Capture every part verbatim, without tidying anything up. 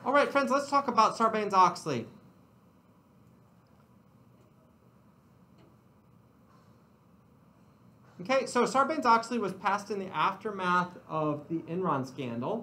All right, friends, let's talk about Sarbanes-Oxley. Okay, so Sarbanes-Oxley was passed in the aftermath of the Enron scandal.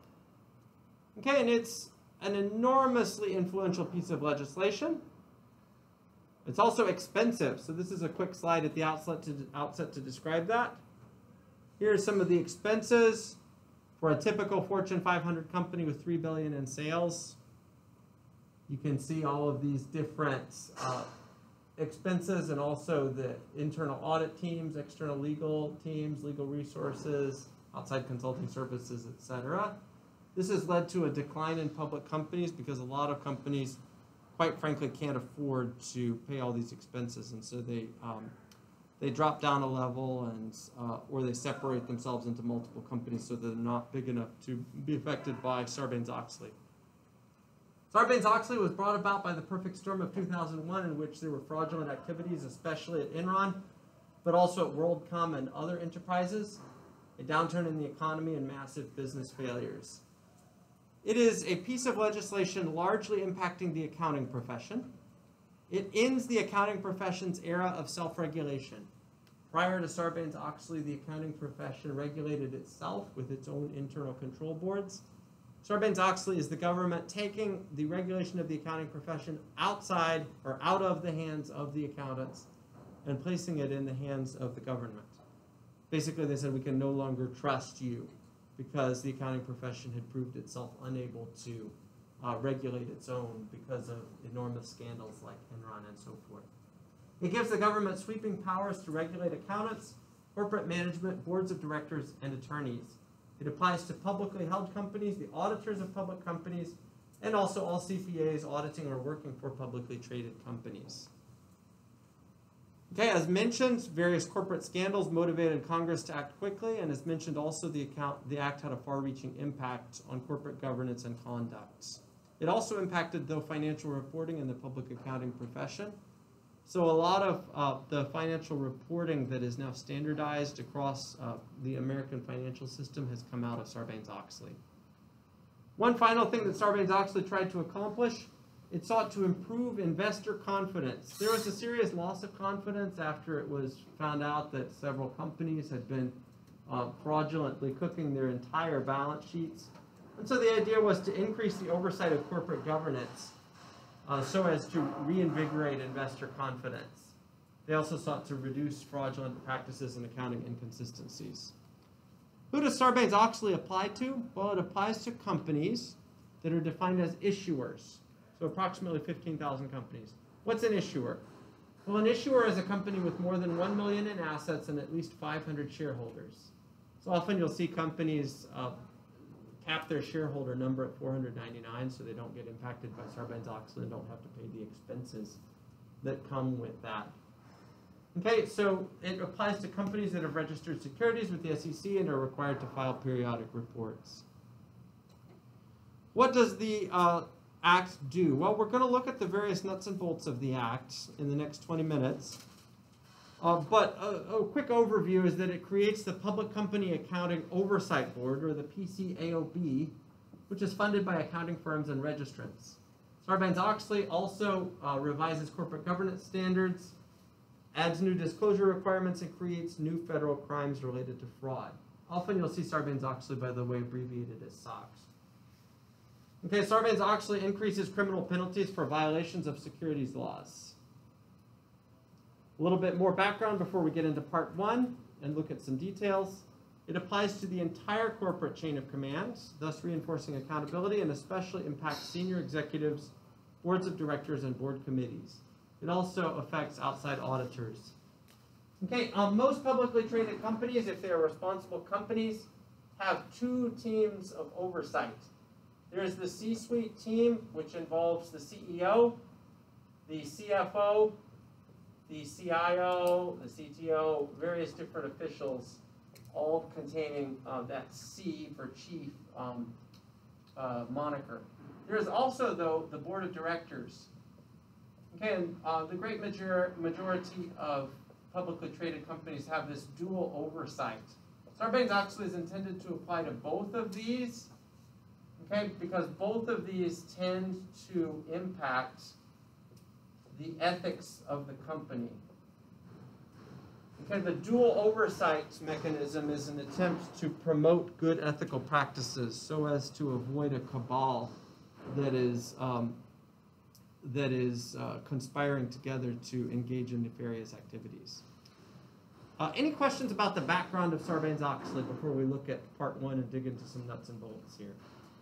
Okay, and it's an enormously influential piece of legislation. It's also expensive, so this is a quick slide at the outset to, outset to describe that. Here are some of the expenses for a typical Fortune five hundred company with three billion dollars in sales. You can see all of these different uh, expenses and also the internal audit teams, external legal teams, legal resources, outside consulting services, et cetera. This has led to a decline in public companies because a lot of companies, quite frankly, can't afford to pay all these expenses, and so they um, they drop down a level, and uh, or they separate themselves into multiple companies so that they're not big enough to be affected by Sarbanes-Oxley. Sarbanes-Oxley was brought about by the perfect storm of two thousand one, in which there were fraudulent activities, especially at Enron, but also at WorldCom and other enterprises, a downturn in the economy, and massive business failures. It is a piece of legislation largely impacting the accounting profession. It ends the accounting profession's era of self-regulation. Prior to Sarbanes-Oxley, the accounting profession regulated itself with its own internal control boards. Sarbanes-Oxley is the government taking the regulation of the accounting profession outside or out of the hands of the accountants and placing it in the hands of the government. Basically, they said we can no longer trust you because the accounting profession had proved itself unable to uh, regulate its own because of enormous scandals like Enron and so forth. It gives the government sweeping powers to regulate accountants, corporate management, boards of directors, and attorneys. It applies to publicly held companies, the auditors of public companies, and also all C P As auditing or working for publicly traded companies. Okay, as mentioned, various corporate scandals motivated Congress to act quickly, and as mentioned also, the, account, the act had a far-reaching impact on corporate governance and conduct. It also impacted, though, financial reporting in the public accounting profession. So a lot of uh, the financial reporting that is now standardized across uh, the American financial system has come out of Sarbanes-Oxley. One final thing that Sarbanes-Oxley tried to accomplish: it sought to improve investor confidence. There was a serious loss of confidence after it was found out that several companies had been uh, fraudulently cooking their entire balance sheets. And so the idea was to increase the oversight of corporate governance uh, so as to reinvigorate investor confidence. They also sought to reduce fraudulent practices and accounting inconsistencies. Who does Sarbanes-Oxley apply to? Well, it applies to companies that are defined as issuers. So approximately fifteen thousand companies. What's an issuer? Well, an issuer is a company with more than one million dollars in assets and at least five hundred shareholders. So often you'll see companies uh, cap their shareholder number at four hundred ninety-nine so they don't get impacted by Sarbanes-Oxley and don't have to pay the expenses that come with that. Okay, so it applies to companies that have registered securities with the S E C and are required to file periodic reports. What does the uh, Act do? Well, we're going to look at the various nuts and bolts of the Act in the next twenty minutes. Uh, but a, a quick overview is that it creates the Public Company Accounting Oversight Board, or the P C A O B, which is funded by accounting firms and registrants. Sarbanes-Oxley also uh, revises corporate governance standards, adds new disclosure requirements, and creates new federal crimes related to fraud. Often you'll see Sarbanes-Oxley, by the way, abbreviated as SOX. Okay, Sarbanes-Oxley increases criminal penalties for violations of securities laws. A little bit more background before we get into part one and look at some details. It applies to the entire corporate chain of command, thus reinforcing accountability, and especially impacts senior executives, boards of directors, and board committees. It also affects outside auditors. Okay, um, most publicly traded companies, if they are responsible companies, have two teams of oversight. There's the C-suite team, which involves the C E O, the C F O, the C I O, the C T O, various different officials, all containing uh, that C for chief um, uh, moniker. There's also, though, the board of directors. Okay, and uh, the great major majority of publicly traded companies have this dual oversight. Sarbanes-Oxley is intended to apply to both of these. Okay, because both of these tend to impact the ethics of the company. Okay, the dual oversight mechanism is an attempt to promote good ethical practices so as to avoid a cabal that is um, that is uh, conspiring together to engage in nefarious activities. Uh, any questions about the background of Sarbanes-Oxley before we look at part one and dig into some nuts and bolts here?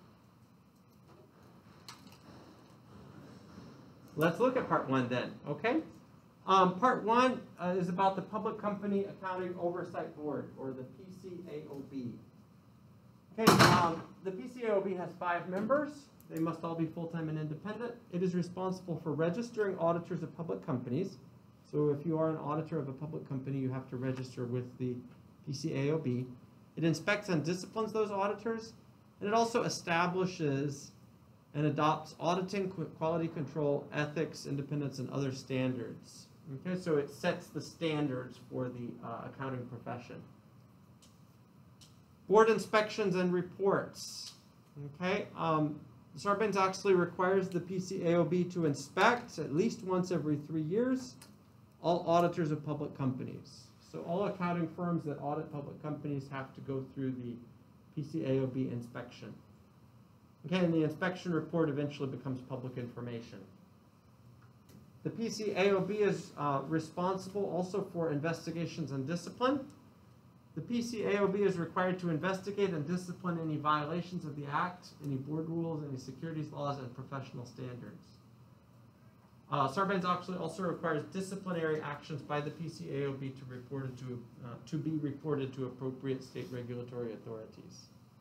Let's look at part one then, okay? Um, part one uh, is about the Public Company Accounting Oversight Board, or the P C A O B. Okay, um, the P C A O B has five members. They must all be full-time and independent. It is responsible for registering auditors of public companies. So if you are an auditor of a public company, you have to register with the P C A O B. It inspects and disciplines those auditors, and it also establishes and adopts auditing, quality control, ethics, independence, and other standards. Okay, so it sets the standards for the uh, accounting profession. Board inspections and reports. Okay, um, Sarbanes-Oxley requires the P C A O B to inspect at least once every three years all auditors of public companies. So all accounting firms that audit public companies have to go through the P C A O B inspection. Okay, and the inspection report eventually becomes public information. The P C A O B is uh, responsible also for investigations and discipline. The P C A O B is required to investigate and discipline any violations of the Act, any board rules, any securities laws, and professional standards. Uh, Sarbanes-Oxley also requires disciplinary actions by the P C A O B to, reported to, uh, to be reported to appropriate state regulatory authorities.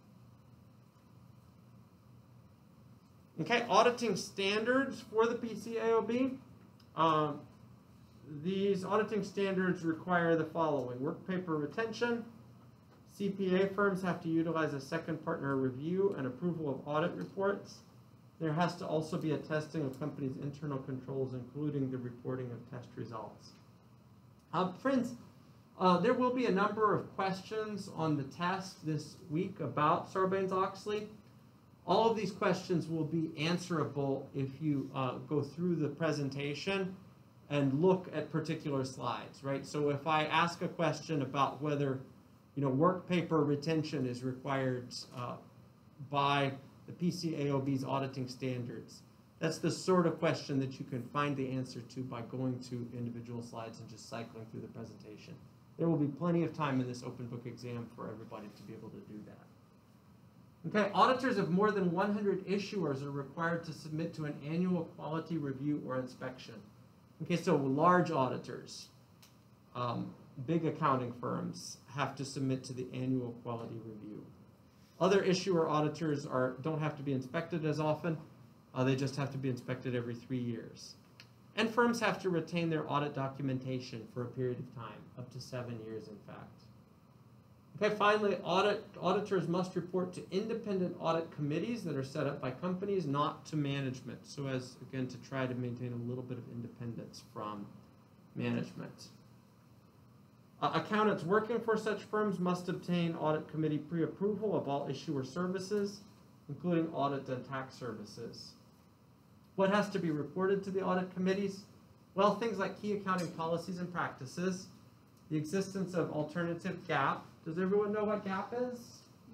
Okay, auditing standards for the P C A O B. Um, these auditing standards require the following: work paper retention. C P A firms have to utilize a second partner review and approval of audit reports. There has to also be a testing of companies' internal controls, including the reporting of test results. Uh, friends, uh, there will be a number of questions on the test this week about Sarbanes-Oxley. All of these questions will be answerable if you uh, go through the presentation and look at particular slides, right? So if I ask a question about whether, you know, work paper retention is required uh, by the P C A O B's auditing standards, that's the sort of question that you can find the answer to by going to individual slides and just cycling through the presentation. There will be plenty of time in this open book exam for everybody to be able to do that. Okay, auditors of more than one hundred issuers are required to submit to an annual quality review or inspection. Okay, so large auditors, um, big accounting firms have to submit to the annual quality review. Other issuer auditors are, don't have to be inspected as often. Uh, they just have to be inspected every three years. And firms have to retain their audit documentation for a period of time, up to seven years in fact. Okay, finally, audit, auditors must report to independent audit committees that are set up by companies, not to management, so as, again, to try to maintain a little bit of independence from management. Uh, accountants working for such firms must obtain audit committee pre-approval of all issuer services, including audit and tax services. What has to be reported to the audit committees? Well, things like key accounting policies and practices, the existence of alternative GAAP. Does everyone know what GAAP is?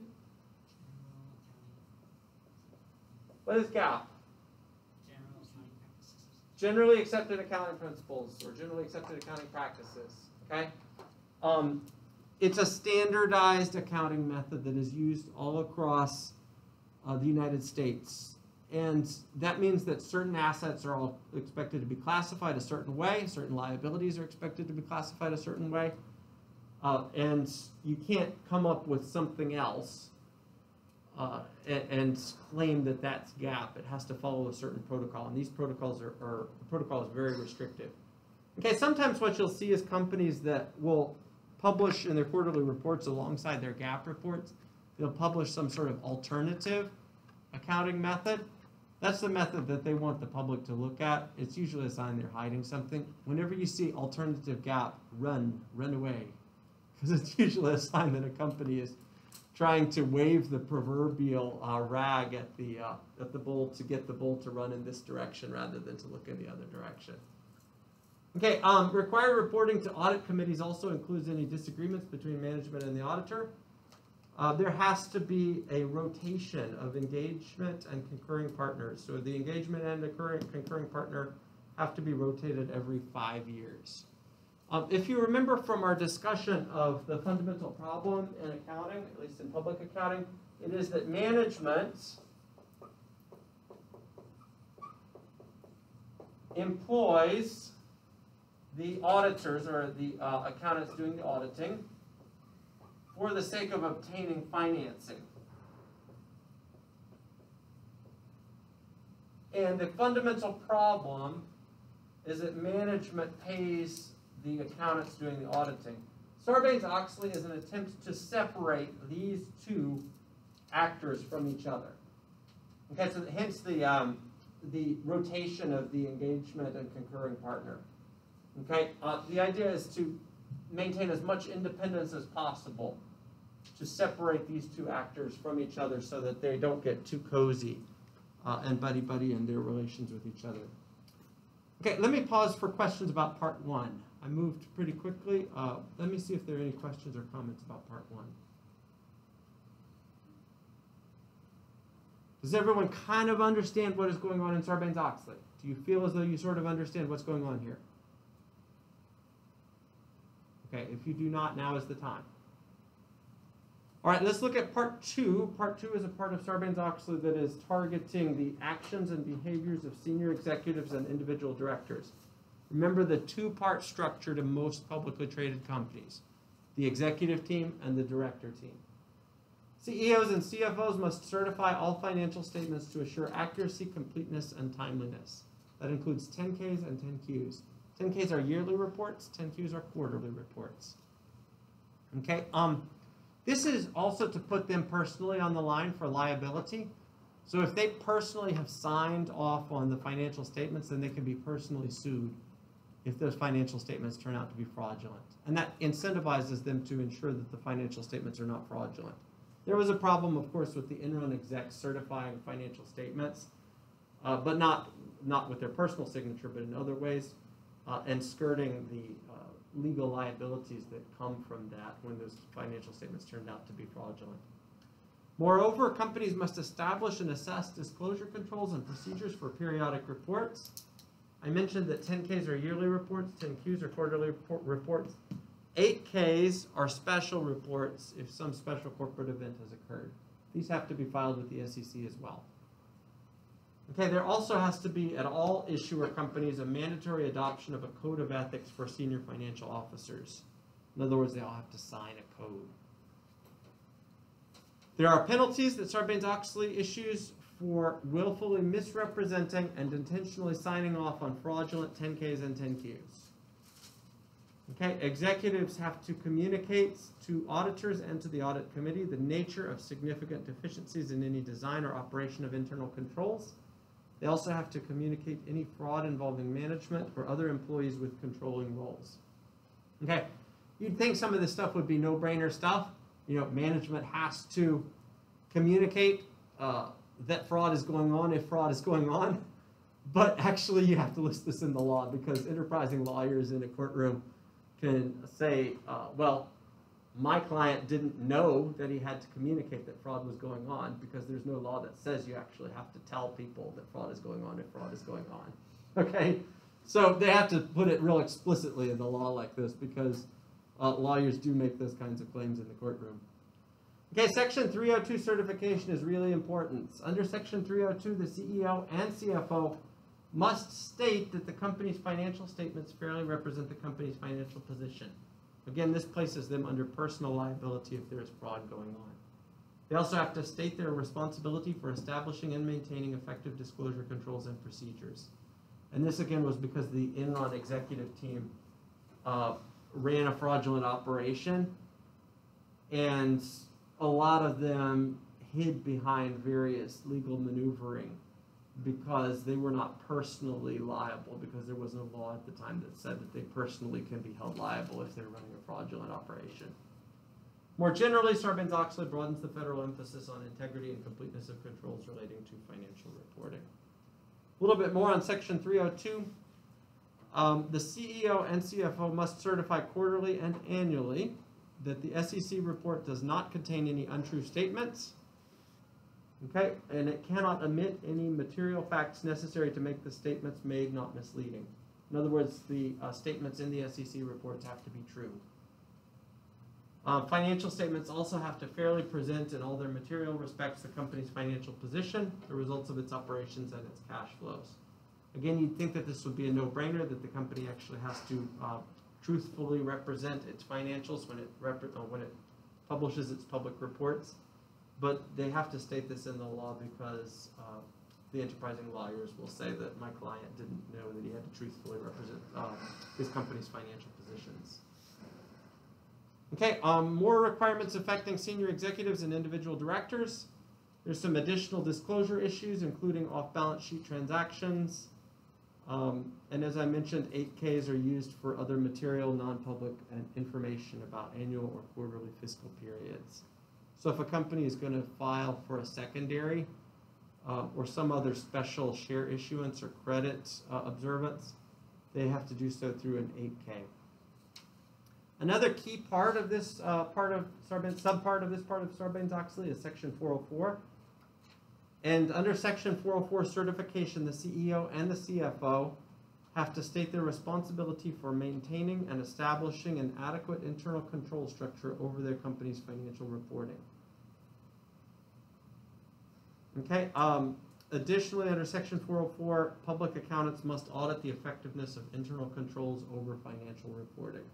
What is GAAP? Generally accepted accounting principles, or generally accepted accounting practices. Okay? Um, it's a standardized accounting method that is used all across uh, the United States. And that means that certain assets are all expected to be classified a certain way, certain liabilities are expected to be classified a certain way. Uh, and you can't come up with something else uh, and, and claim that that's GAAP. It has to follow a certain protocol, and these protocols are, are the protocol is very restrictive. Okay, sometimes what you'll see is companies that will publish in their quarterly reports alongside their GAAP reports, they'll publish some sort of alternative accounting method. That's the method that they want the public to look at. It's usually a sign they're hiding something. Whenever you see alternative GAAP, run, run away. Because it's usually a sign that a company is trying to wave the proverbial uh, rag at the uh, at the bull to get the bull to run in this direction rather than to look in the other direction. Okay, um, required reporting to audit committees also includes any disagreements between management and the auditor. Uh, there has to be a rotation of engagement and concurring partners. So the engagement and the current concurring partner have to be rotated every five years. Um, if you remember from our discussion of the fundamental problem in accounting, at least in public accounting, it is that management employs the auditors or the uh, accountants doing the auditing for the sake of obtaining financing. And the fundamental problem is that management pays the accountants doing the auditing. Sarbanes-Oxley is an attempt to separate these two actors from each other. Okay, so hence the, um, the rotation of the engagement and concurring partner. Okay, uh, the idea is to maintain as much independence as possible, to separate these two actors from each other so that they don't get too cozy uh, and buddy-buddy in their relations with each other. Okay, let me pause for questions about part one. I moved pretty quickly. Uh, let me see if there are any questions or comments about part one. Does everyone kind of understand what is going on in Sarbanes-Oxley? Do you feel as though you sort of understand what's going on here? Okay, if you do not, now is the time. All right, let's look at part two. Part two is a part of Sarbanes-Oxley that is targeting the actions and behaviors of senior executives and individual directors. Remember the two-part structure to most publicly traded companies, the executive team and the director team. C E Os and C F Os must certify all financial statements to assure accuracy, completeness, and timeliness. That includes ten Ks and ten Qs. ten Ks are yearly reports, ten Qs are quarterly reports. Okay, um, this is also to put them personally on the line for liability. So if they personally have signed off on the financial statements, then they can be personally sued if those financial statements turn out to be fraudulent. And that incentivizes them to ensure that the financial statements are not fraudulent. There was a problem, of course, with the Enron execs certifying financial statements, uh, but not, not with their personal signature, but in other ways, uh, and skirting the uh, legal liabilities that come from that when those financial statements turned out to be fraudulent. Moreover, companies must establish and assess disclosure controls and procedures for periodic reports. I mentioned that ten Ks are yearly reports, ten Qs are quarterly report reports. eight Ks are special reports if some special corporate event has occurred. These have to be filed with the S E C as well. Okay, there also has to be at all issuer companies a mandatory adoption of a code of ethics for senior financial officers. In other words, they all have to sign a code. There are penalties that Sarbanes-Oxley issues for willfully misrepresenting and intentionally signing off on fraudulent ten Ks and ten Qs. Okay, executives have to communicate to auditors and to the audit committee the nature of significant deficiencies in any design or operation of internal controls. They also have to communicate any fraud involving management or other employees with controlling roles. Okay, you'd think some of this stuff would be no-brainer stuff. You know, management has to communicate uh, that fraud is going on if fraud is going on. But actually, you have to list this in the law because enterprising lawyers in a courtroom can say, uh, well, my client didn't know that he had to communicate that fraud was going on because there's no law that says you actually have to tell people that fraud is going on if fraud is going on. Okay? So they have to put it real explicitly in the law like this because uh, lawyers do make those kinds of claims in the courtroom. Okay, Section three oh two certification is really important. Under Section three oh two, the C E O and C F O must state that the company's financial statements fairly represent the company's financial position. Again, this places them under personal liability if there is fraud going on. They also have to state their responsibility for establishing and maintaining effective disclosure controls and procedures. And this, again, was because the Enron executive team uh, ran a fraudulent operation, and a lot of them hid behind various legal maneuvering because they were not personally liable, because there was no law at the time that said that they personally can be held liable if they're running a fraudulent operation. More generally, Sarbanes-Oxley broadens the federal emphasis on integrity and completeness of controls relating to financial reporting. A little bit more on Section three oh two. Um, the C E O and C F O must certify quarterly and annually that the S E C report does not contain any untrue statements, okay, and it cannot omit any material facts necessary to make the statements made not misleading. In other words, the uh, statements in the S E C reports have to be true. Uh, financial statements also have to fairly present in all their material respects the company's financial position, the results of its operations, and its cash flows. Again, you'd think that this would be a no-brainer, that the company actually has to uh, truthfully represent its financials when it, rep uh, when it publishes its public reports, but they have to state this in the law because uh, the enterprising lawyers will say that my client didn't know that he had to truthfully represent uh, his company's financial positions. Okay, um, more requirements affecting senior executives and individual directors. There's some additional disclosure issues, including off-balance sheet transactions. Um, and as I mentioned, eight Ks are used for other material, non-public and information about annual or quarterly fiscal periods. So if a company is going to file for a secondary uh, or some other special share issuance or credit uh, observance, they have to do so through an eight K. Another key part of this uh, part of Sarbanes, subpart of this part of Sarbanes-Oxley is Section four oh four. And under Section four oh four certification, the C E O and the C F O have to state their responsibility for maintaining and establishing an adequate internal control structure over their company's financial reporting. Okay. Um, additionally, under Section four oh four, public accountants must audit the effectiveness of internal controls over financial reporting.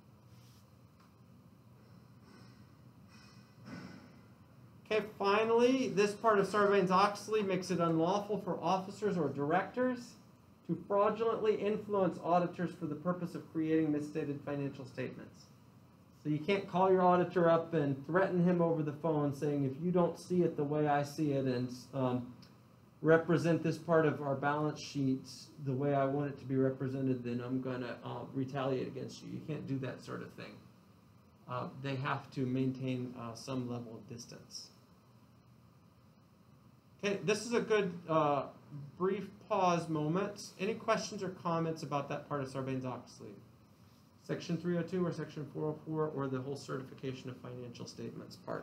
Okay, finally, this part of Sarbanes-Oxley makes it unlawful for officers or directors to fraudulently influence auditors for the purpose of creating misstated financial statements. So you can't call your auditor up and threaten him over the phone saying, if you don't see it the way I see it and um, represent this part of our balance sheets the way I want it to be represented, then I'm going to uh, retaliate against you. You can't do that sort of thing. Uh, they have to maintain uh, some level of distance. Okay, this is a good uh, brief pause moment. Any questions or comments about that part of Sarbanes-Oxley? Section three oh two or Section four oh four or the whole certification of financial statements part?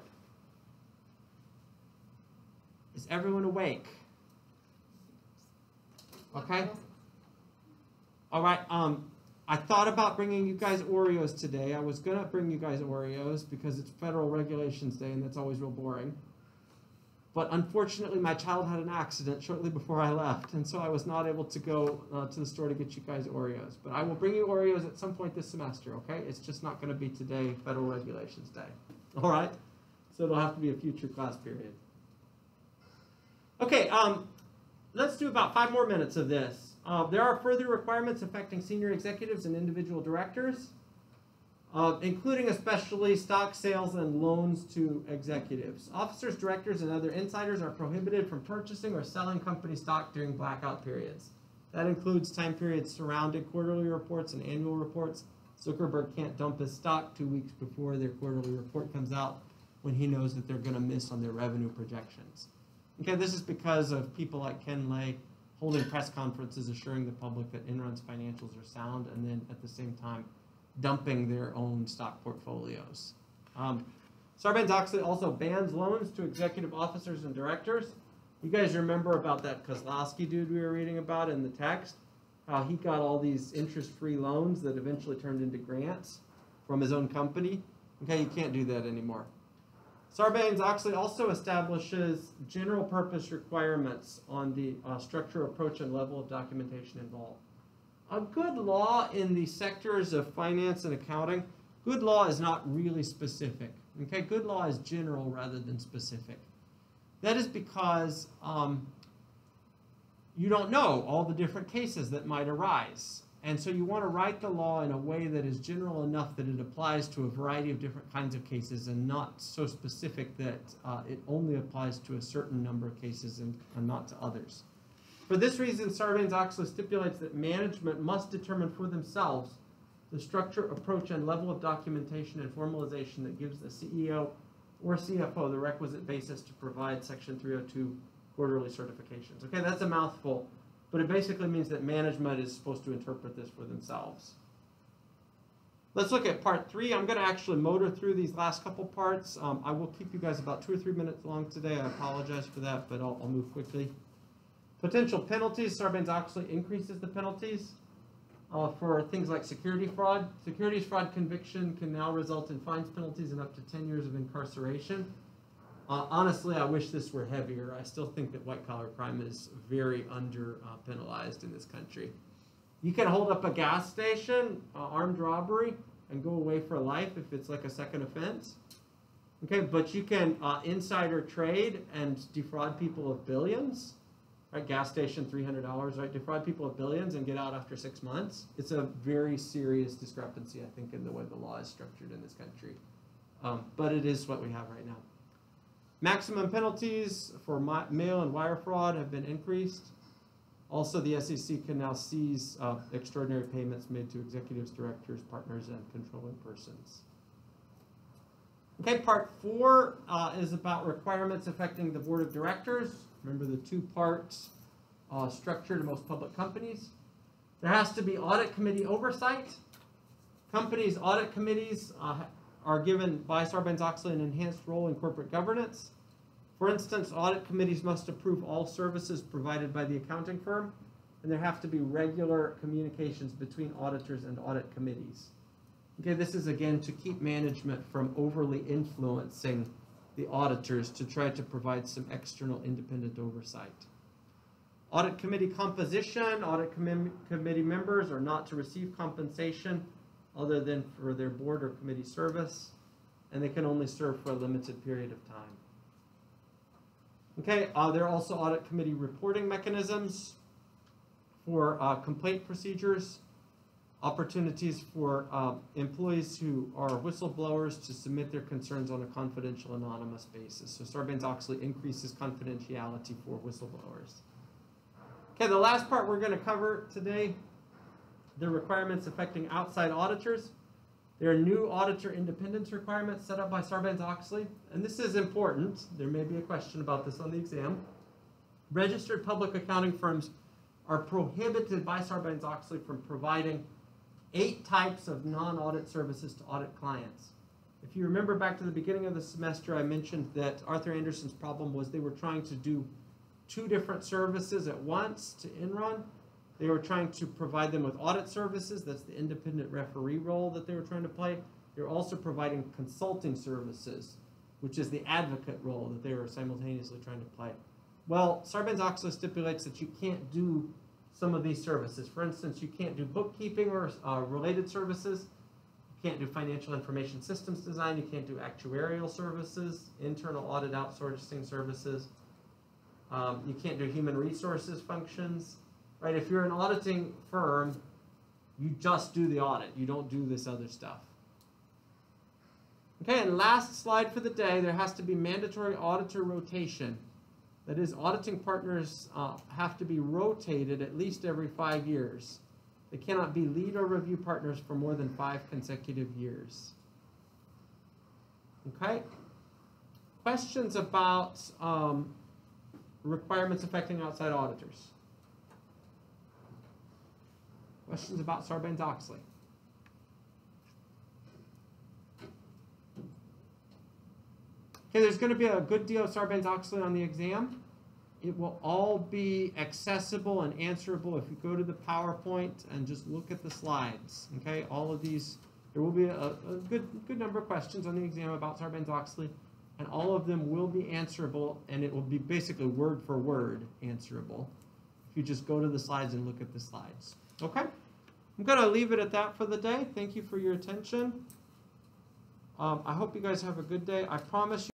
Is everyone awake? Okay. All right. Um, I thought about bringing you guys Oreos today. I was going to bring you guys Oreos because it's Federal Regulations Day and that's always real boring. But unfortunately, my child had an accident shortly before I left, and so I was not able to go uh, to the store to get you guys Oreos. But I will bring you Oreos at some point this semester, okay? It's just not going to be today, Federal Regulations Day. All right? So it'll have to be a future class period. Okay, um, let's do about five more minutes of this. Uh, there are further requirements affecting senior executives and individual directors, Uh, including especially stock sales and loans to executives. Officers, directors, and other insiders are prohibited from purchasing or selling company stock during blackout periods. That includes time periods surrounding quarterly reports and annual reports. Zuckerberg can't dump his stock two weeks before their quarterly report comes out when he knows that they're going to miss on their revenue projections. Okay, this is because of people like Ken Lay holding press conferences assuring the public that Enron's financials are sound and then at the same time dumping their own stock portfolios. Um, Sarbanes-Oxley also bans loans to executive officers and directors. You guys remember about that Kozlowski dude we were reading about in the text? How he got all these interest-free loans that eventually turned into grants from his own company? Okay, you can't do that anymore. Sarbanes-Oxley also establishes general purpose requirements on the uh, structure, approach, and level of documentation involved. A good law in the sectors of finance and accounting, good law is not really specific. Okay, good law is general rather than specific. That is because um, you don't know all the different cases that might arise. And so you want to write the law in a way that is general enough that it applies to a variety of different kinds of cases and not so specific that uh, it only applies to a certain number of cases and, and not to others. For this reason, Sarbanes-Oxley stipulates that management must determine for themselves the structure, approach, and level of documentation and formalization that gives the C E O or C F O the requisite basis to provide Section three oh two quarterly certifications. Okay, that's a mouthful, but it basically means that management is supposed to interpret this for themselves. Let's look at part three. I'm going to actually motor through these last couple parts. Um, I will keep you guys about two or three minutes long today. I apologize for that, but I'll, I'll move quickly. Potential penalties. Sarbanes-Oxley increases the penalties uh, for things like security fraud. Securities fraud conviction can now result in fines, penalties, and up to ten years of incarceration. Uh, honestly, I wish this were heavier. I still think that white-collar crime is very under uh, penalized in this country. You can hold up a gas station, uh, armed robbery, and go away for life if it's like a second offense. Okay, but you can uh, insider trade and defraud people of billions. Right, gas station, three hundred dollars, right? Defraud people of billions and get out after six months. It's a very serious discrepancy, I think, in the way the law is structured in this country. Um, but it is what we have right now. Maximum penalties for mail and wire fraud have been increased. Also, the S E C can now seize uh, extraordinary payments made to executives, directors, partners, and controlling persons. Okay, part four uh, is about requirements affecting the board of directors. Remember the two-part uh, structure to most public companies. There has to be audit committee oversight. Companies' audit committees uh, are given by Sarbanes-Oxley an enhanced role in corporate governance. For instance, audit committees must approve all services provided by the accounting firm, and there have to be regular communications between auditors and audit committees. Okay, this is again to keep management from overly influencing the auditors to try to provide some external independent oversight. Audit committee composition, audit com committee members are not to receive compensation other than for their board or committee service, and they can only serve for a limited period of time. Okay, uh, there are also audit committee reporting mechanisms for uh, complaint procedures, opportunities for uh, employees who are whistleblowers to submit their concerns on a confidential, anonymous basis. So Sarbanes-Oxley increases confidentiality for whistleblowers. Okay, the last part we're going to cover today, the requirements affecting outside auditors. There are new auditor independence requirements set up by Sarbanes-Oxley, and this is important. There may be a question about this on the exam. Registered public accounting firms are prohibited by Sarbanes-Oxley from providing eight types of non-audit services to audit clients. If you remember back to the beginning of the semester, I mentioned that Arthur Andersen's problem was they were trying to do two different services at once to Enron. They were trying to provide them with audit services. That's the independent referee role that they were trying to play. They were also providing consulting services, which is the advocate role that they were simultaneously trying to play. Well, Sarbanes-Oxley stipulates that you can't do some of these services. For instance, you can't do bookkeeping or uh, related services. You can't do financial information systems design. You can't do actuarial services, internal audit outsourcing services. Um, you can't do human resources functions. Right? If you're an auditing firm, you just do the audit. You don't do this other stuff. Okay, and last slide for the day, there has to be mandatory auditor rotation. That is, auditing partners uh, have to be rotated at least every five years. They cannot be lead or review partners for more than five consecutive years. Okay? Questions about um, requirements affecting outside auditors? Questions about Sarbanes-Oxley? Okay, there's going to be a good deal of Sarbanes-Oxley on the exam. It will all be accessible and answerable if you go to the PowerPoint and just look at the slides. Okay, all of these, there will be a, a good, good number of questions on the exam about Sarbanes-Oxley, and all of them will be answerable, and it will be basically word for word answerable if you just go to the slides and look at the slides. Okay, I'm going to leave it at that for the day. Thank you for your attention. Um, I hope you guys have a good day. I promise you